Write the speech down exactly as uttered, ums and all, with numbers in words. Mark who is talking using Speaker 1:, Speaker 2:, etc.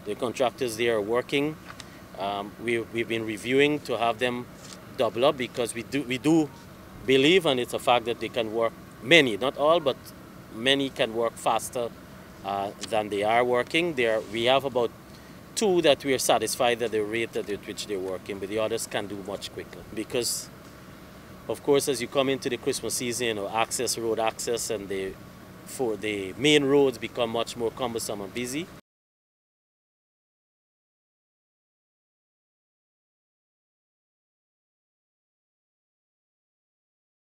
Speaker 1: The contractors there are working. Um, we, we've been reviewing to have them double up because we do, we do believe, and it's a fact, that they can work, many, not all, but many can work faster uh, than they are working. There, we have about two that we are satisfied at the rate at which they're working, but the others can do much quicker. Because, of course, as you come into the Christmas season, you know, access, road access, and the, for the main roads become much more cumbersome and busy.